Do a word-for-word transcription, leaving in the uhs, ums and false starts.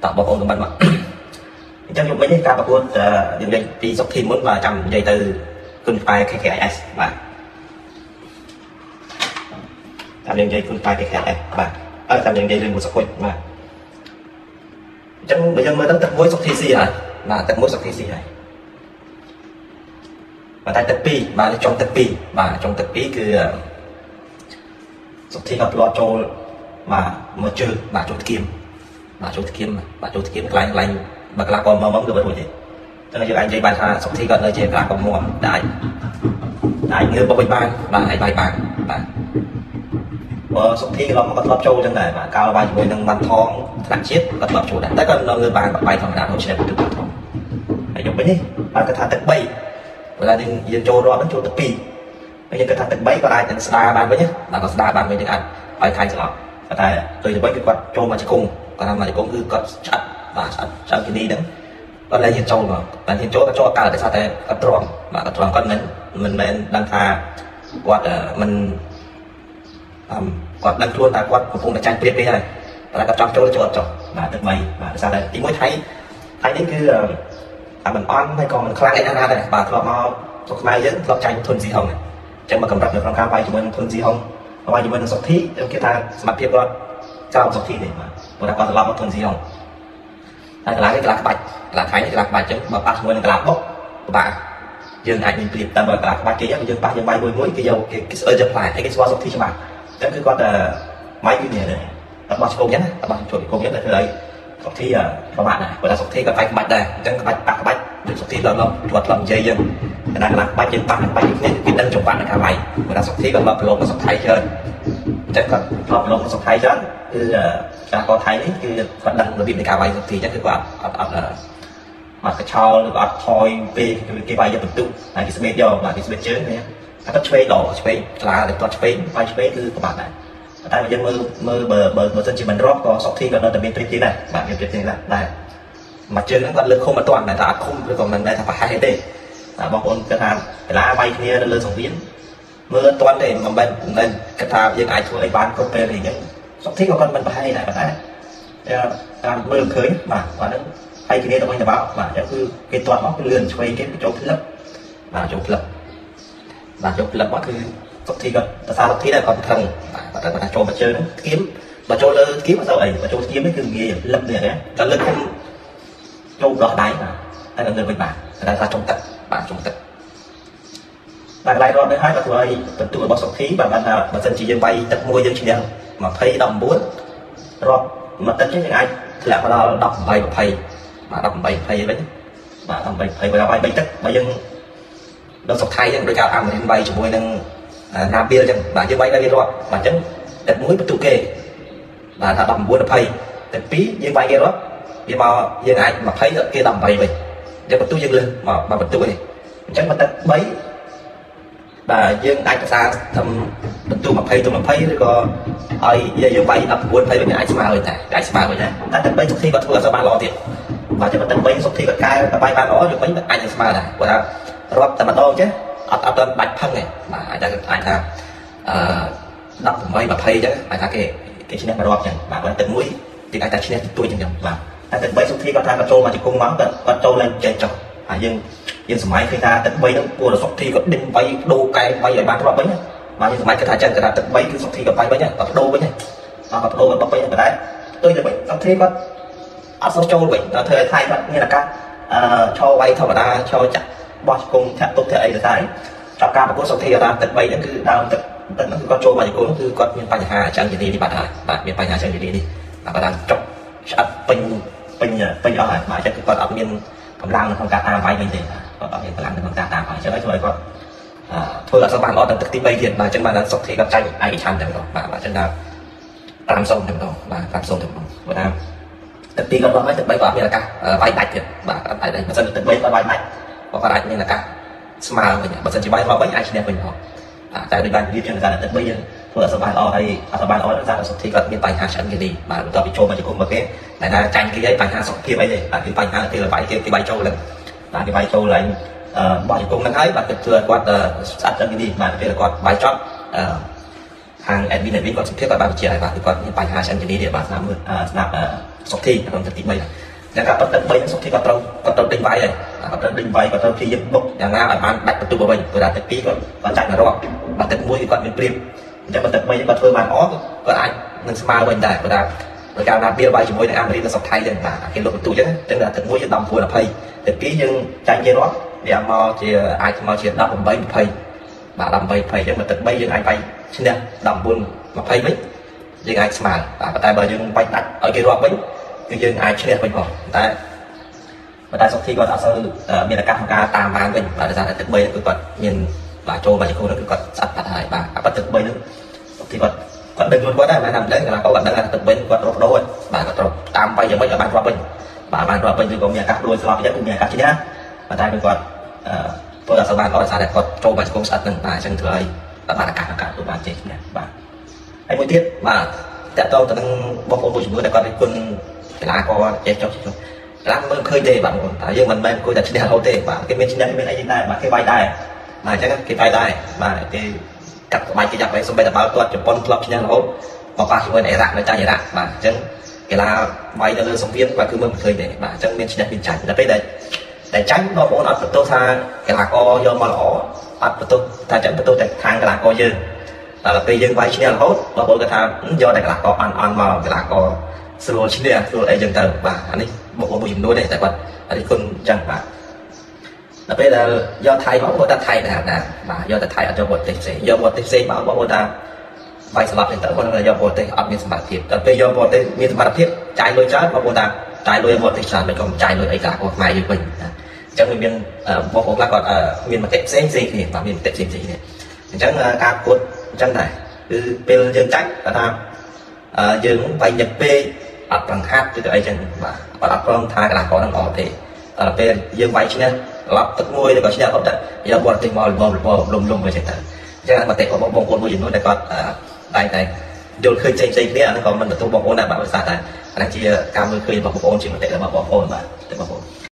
tạo bọc ôn của bạn mà trong những mấy cái ca bọc ôn điểm danh thì dọc thì muốn và chăm dây từ con file cái cái s và làm điểm dây con file cái cái s và ở làm điểm dây lên một sọc quên mà trong bây giờ mới tập mối sọc thì gì hả là tập mối sọc thì gì này và tại tập pi và trong tập pi và trong tập piคือsọc thì gặp lo cho mà mà chơi bà chỗ kiếm bà chỗ kiếm bà chỗ kiếm lành lành bà là còn mong mong được rồi cho nên anh chơi bài tha sọc thì gần đây chơi là còn mua đại đại như bao ban và hai bài bàn và sọc thìเราก็รับโจจังได๋ว่าก้าวไปជាមួយនឹងបានថងថ្នាក់ជាតិក៏รับโจដែរតែក៏នៅងើបានបាយធម្មតាដូចឆ្នាំទៅបានថងហើយយកវិញនេះបានគាត់ថាទឹកបីเวลาយើងចូលរាប់ហ្នឹងចូលទឹកពីរហើយយើងគាត់ថាទឹកបីក៏អាចនឹងស្ដារបានវិញណាដល់ក៏ស្ដារបានវិញទាំងអត់ឲ្យខាញ់ច្រឡំតែទៅទៅវិញគឺគាត់ចូលមកជង្គង់គាត់ថាមកជង្គង់គឺគាត់ឆ្អិតបាទឆ្អិតឆ្អិតគីនេះហ្នឹងគាត់ឡើងហ៊ានចូលមកបានហ៊ានចូលក៏ចូលកើតតែថាតែគាត់ទ្រាំបាទគាត់ទ្រាំគាត់មិនមិនមែនដឹងថាគាត់មិនគាត់ដឹងខ្លួនថាគាត់កំពុងតែចាញ់ព្រៀបទេហើយតែគាត់ចង់ចូលចូលចុះបាទទឹកបីបាទដោយសារតែទីមួយថៃថៃនេះគឺតែមិនអន់ហើយក៏មិនខ្លាំងអីណាស់ដែរបាទធ្លាប់មកស្រុកខ្មែរយើងធ្លាប់ចាញ់ធុនស៊ីហុងអញ្ចឹងមកកម្រិតនៅក្នុងការបាយជាមួយនឹងធុនស៊ីហុងបាយជាមួយនឹងសុខធីខ្ញុំគិតថាសមត្ថភាពគាត់ច្រើនសុខធីទេបាទព្រោះថាគាត់ត្រឡប់មកធុនស៊ីហុងហើយកន្លែងនេះកន្លែងក្បាច់កន្លែងថៃនេះកន្លែងក្បាច់អញ្ចឹងបើប៉ះជាមួយនឹងកន្លែងបុកពិបាកយើងអាចមានព្រៀបតែបើកន្លែងក្បាច់គេយើងប៉ះយើងបាយមួយមួយគេយកគេស្អើជាផ្លែហើយគេស្គាល់សុខធីច្បាស់អញ្ចឹងគឺគាត់តែម៉ៃពីនេះដែរគាត់បោះឆ្កងអញ្ចឹងណាគាត់បោះជួយឆ្កងអញ្ចឹងតែធ្វើឲ្យសុខធីប្រមាថដែរព្រោះថាសុខធីគាត់បាយក្បាច់ដែរអញ្ចឹងក្បាច់ប៉ះក្បាច់ដូចសុខធីឡើងឡើងគាត់ឡើងនិយាយយើងកណ្ដាលកន្លែងក្បាច់យើងប៉ះក្បាច់គ្នាគេដឹងចំបាក់នៅខាងបាយព្រោះថាសុខធីគាត់មកប្រឡងមកសុខថៃច្រើនអញ្ចឹងគាត់ធ្លាប់ប្រឡងមកសុខថៃច្រើនគឺការកោថៃនេះគឺគាត់ដឹងរបៀបនៃការបាយសុខធីអញ្ចឹងគឺគាត់អត់អត់មកកញ្ឆោលឬក៏អត់ថយពេលគេបាយយកបន្ទុកហើយគេស្បេតយកបាទគេស្បេតជើងនេះតែគាត់ឆ្វេងដកឆ្វេងឆ្លាតែគាត់ឆ្វេងបាយឆ្វេងគឺប្រមាថដែរតែយើងមើលមើលបើបើបើសិនជាមិនរាប់ក៏សុខធីក៏នៅតែមានព្រៀបទៀតដែរបាទមានព្រៀបទៀតដែរដែរមកជើងហ្នឹងគាត់លើកឃុំអត់ទាន់តែថាអត់ឃុំឬក៏មិនដែរថាប្រហែលទេតែបងប្អូនគាត់ថាកីឡាបាយគ្នានៅលើសង្វៀនមើលអត់ទាន់ទេមិនមែនមិនគាត់ថាយើងអាចធ្វើអីបានគ្រប់ពេលទេអញ្ចឹងសុខធីក៏គាត់មិនប្រហែលដែរប៉ុន្តែតាមមើលឃើញបាទបាទហ្នឹងហើយគ្នាទៅវិញទៅបោកបាទអញ្ចឹងគឺគេទាត់មកគឺលឿនឆ្វេងគេចូលផ្លឹបបាទចូលផ្លឹបបាទចូលផ្លឹបមកគឺសុខធីគាត់តែសារសុខធីដែរគាត់ខឹងបាទតែគាត់ថាចូលមកជើងហ្នឹងគៀមបើចូលលើគៀមអត់ទៅអីបើចូលគៀមនេះគឺងាយលឹបនេះណាតែលើកខ្ញុំចូលដោះដៃបាទតែនៅវិញបាទតែថាចុងទឹកបាទចុងទឹកបាទកន្លែងរត់នេះហើយក៏ធ្វើឲ្យបន្ទុករបស់សុខធីបាទបានថាបើសិនជាយើងវាយទឹកមួយយើងឈ្នះยี่สิบ สิบเก้าរាប់មកទឹកយើងអាចធ្លាក់មកដល់สิบแปด ยี่สิบបាទสิบแปด ยี่สิบវិញបាទสิบแปด ยี่สิบបើវាយបីទឹកបើយើងដល់សុខថៃយើងដូចការអាមេរិកវាយជាមួយនឹងណាបៀលអញ្ចឹងបាទយើងវាយដល់វារាប់បាទអញ្ចឹងទឹកមួយបន្ទុកគេបាទថាสิบเก้า ยี่สิบទឹកពីរយើងវាយគេរាប់វាមកយើងអាចยี่สิบគេสิบแปดវិញអញ្ចឹងបន្ទុកយើងលើមកមកបន្ទុកនេះអញ្ចឹងមកទឹកបីបាទយើងអាចប្រសាធ្វើបន្ទុកยี่สิบទៅยี่สิบឬក៏ឲ្យយើងវាយสิบเก้า ยี่สิบវិញអាចស្មើហើយតែអាចស្មើហើយតែទឹកបីសុខធីគាត់ធ្វើអត់សូវបានល្អទៀតបាទតែទឹកបីសុខធីគាត់កែទៅបាយបានល្អយើងវិញអាចនឹងស្មើដែរព្រោះថារាប់តែម្ដងចេះអត់អត់ដល់បាច់ផឹងទេបាទអាចអាចថាអឺสิบแปด ยี่สิบអញ្ចឹងអាចថាគេគេឈ្នះមករាប់អញ្ចឹងបាទបើទឹកមួយគេអាចថាឈ្នះទួយអញ្ចឹងបាទតែទឹកបីសុខធីគាត់ថាគាត់ចូលមកជង្គង់មកគាត់គាត់ចូលឡើងចេះចុះហើយយើងយើងសម័យឃើញថាទឹកបីហ្នឹងពួកសុខធីគាត់ដេញវាយដូរកែវាយឲ្យបានរាប់វិញបាទយើងសម័យគាត់ថាអញ្ចឹងគាត់ថាទឹកបីគឺសុខធីគាត់វាយវិញគាត់ដូរវិញបាទគាត់ដូរគាត់វិញតែទុយទៅវិញសុខធីគាត់អត់សូវចូលវិញដល់ធ្វើឲ្យថៃគាត់មានឱកាសអឺឈរវាយធម្មតាឈរចាក់បោះជង្គង់ចាក់ទុកធ្វើអីទៅតែចាប់ការប្រកួតសុខធីគាត់ថាទឹកបីហ្នឹងគឺដើមទឹកទឹកហ្នឹងគឺគាត់ចូលមកជង្គង់គឺគាត់មានបញ្ហាអញ្ចឹងជំនាញនេះបាទហើយបាទមានបញ្ហាអញ្ចឹងជំនាញនេះបាទគាត់ថាចុកឆ្អិតពេញពេញពេញអស់ហើយបាទអញ្ចឹងគឺគាត់អត់មានកម្លាំងក្នុងការតាមវាយវិញទេគាត់អត់មានកម្លាំងក្នុងការតាមវាយអញ្ចឹងហើយធ្វើឲ្យគាត់ធ្វើអត់សូវបានល្អដល់ទឹកទីបីទៀតបាទអញ្ចឹងបានសុខធីគាត់ចាញ់ឯកឆន្ទតែម្ដងបាទអញ្ចឹងថាតាមសុំតែម្ដងបាទតាមសុំតែម្ដងព្រោះថាទឹកទីគាត់បោះហើយទឹកបីគាត់មានឱកាសវាយដាច់ទៀតបាទអត់អាចដែរបើសិនទឹកបីគាត់វាយដាច់គាត់អាចមានឱកាសស្មើវិញបើសិនជាវាយមកវិញអាចឈ្នះវិញផងតែដូចបាននិយាយចឹងថាទឹកបីយើងធ្វើអត់សូវបានល្អហើយអត់សូវបានល្អដោយសារសុខធីគាត់មានបញ្ហាឆ្អិនគេនេះបាទបន្ទាប់ពីចូលមកជង្គង់មកគេតែថាចាញ់គេឲ្យបញ្ហាសុខភាពអីទេបាទគឺបញ្ហាគេវាយគេគេវាយចូលឡើងបាទគេវាយចូលឡើងបោះជង្គង់ហ្នឹងហើយបាទគឺធ្វើឲ្យគាត់ស្អាតចឹងនេះបាទពេលគាត់វាយចប់ខាង admin admin គាត់សុខភាពគាត់បានបញ្ជាក់ឲ្យបាទគឺគាត់មានបញ្ហាឆ្អិនគេនេះទៀតបាទស្នាប់មើលស្នាប់សុខធីក្នុងទឹកទីបីយ៉ាងការទឹកបីសុខធីក៏ត្រូវក៏ត្រូវដេញវាយដែរក៏ត្រូវដេញវាយក៏ត្រូវព្យាយាមបុកយ៉ាងណាឲ្យបានដាច់បន្ទុកទៅវិញព្រោះតែទឹកពីរក៏គាត់ចាច់មករកបើទឹកមួយគាត់មានព្រៀបអញ្ចឹងបើទឹកបីគាត់ធ្វើបានអត់គាត់អាចនឹងស្មើវិញដែរព្រោះថាដោយការណាបៀលវាយជាមួយនឹងអាមេរិកនិងសុខថៃចឹងបាទគេលុបបន្ទុកចឹងចឹងតែទឹកមួយយើងដំពួនអភ័យទឹកពីរយើងចាញ់គេរាប់វាមកជាអាចមកជាដប់ប្រាំបី 20បាទដប់ប្រាំបី 20ចឹងបើទឹកបីយើងអាចវាយឈ្នះដប់ប្រាំបួន 20វិញយើងអាចស្មើបាទតែបើយើងបាច់ដាច់ឲ្យគេរាប់វិញគឺយើងអាចឈ្នះវិញផងតែបើតែសុខធីគាត់អត់សូវមានឱកាសក្នុងការតាមបានវិញបាទដោយសារតែទឹកបីគឺគាត់មានបាទចូលមកជាគូនោះគឺគាត់ស្អាតបាត់ហើយបាទអាប៉ទឹកបីនោះសុខធីគាត់គាត់ដឹងខ្លួនគាត់ដែរមិនថាមិនដឹងគាត់គាត់ដឹងថាទឹកបីគាត់រកដូរបាទគាត់ត្រូវតាមបាយយ៉ាងម៉េចឲ្យបានរាប់វិញបាទបានរាប់វិញគឺក៏មានឱកាសដួលស្លាប់យ៉ាងគឺមានឱកាសឈ្នះប៉ុន្តែគាត់អឺធ្វើឲ្យសបានអត់សារតែគាត់ចូលមកជាគូស្អាតនឹងបាទអញ្ចឹងធ្វើឲ្យបានឱកាសឱកាសទៅបានជ័យឈ្នះបាទហើយមួយទៀតបាទតើតើទៅនឹងបងប្អូនមួយចំនួនដែលគាត់គុណកីឡាករចេះចុះចុះកីឡាមើលឃើញទេបាទបងប្អូនតែយើងមិនមែនគួរតែឈ្នះរហូតទេបាទគេមានឈ្នះមានអីដែរបាទគេវាយដែរបាទអញ្ចឹងគេវាយដែរបាទគេកាត់ក្បាច់គេចាប់វិញសំបីតែបើគាត់ជប៉ុនធ្លាប់ឈ្នះរហូតមកប៉ះជាមួយអ៊ីរ៉ាក់នៅចាញ់អ៊ីរ៉ាក់បាទអញ្ចឹងកីឡាវាយទៅលើសង្វៀនបាទគឺមើលមិនឃើញទេបាទអញ្ចឹងមានឈ្នះមានចាញ់តែពេលដែលតែចាញ់បងប្អូនអត់បន្ទោសថាកីឡាករយកមកល្អអត់បន្ទោសថាចាញ់បន្ទោសតែខាងកីឡាករយើងតែពេលយើងវាយឈ្នះរហូតបងប្អូនគាត់ថាយកតែកីឡាករអានអានមកកីឡាករស្រួលឈ្នះស្រួលអីចឹងទៅបាទអានេះបងប្អូនមួយចំនួនទេតែគាត់អរិគុណចឹងបាទដល់ពេលដែលយកថៃមកបងប្អូនថាថៃដែរណាបាទយកតែថៃអត់យកបរទេសផ្សេងយកបរទេសផ្សេងមកបងប្អូនថាវាយស្លាប់ទៅគាត់នឹងយកបរទេសអត់មានសមត្ថភាពដល់ពេលយកបរទេសមានសមត្ថភាពចាយលុយច្រើនបងប្អូនថាចាយលុយបរទេសច្រើនមិនក៏ចាយលុយអីកីឡាករខ្មែរយើងវិញអញ្ចឹងវាមានបងប្អូនខ្លះគាត់មានមតិផ្សេងផ្សេងគ្នាបាទមានមតិផ្សេងផ្សេងគ្នាអញ្ចឹងការប្រកួតអញ្ចឹងដែរគឺពេលយើងចាច់គាត់ថាយើងវាយញឹកពេកអត់ប្រឹងហាត់ឬក៏អីចឹងបាទអត់អត់ព្រមថាកីឡាករនឹងអត់ទេដល់ពេលយើងវាយឈ្នះឡប់ទឹកមួយឬក៏ឈ្នះអត់ទៅយកបរទេសមកលំលំលំទៅចឹងទៅអញ្ចឹងមតិរបស់បងប្អូនមួយចំនួនដែលគាត់តែតែយល់ឃើញផ្សេងផ្សេងគ្នាអានោះក៏មិនទទួលបងប្អូនដែរបាទដោយសារតែអានេះជាការមើលឃើញរបស់បងប្អូនជាមតិរបស់បងប្អូនបាទតែបងប្អូន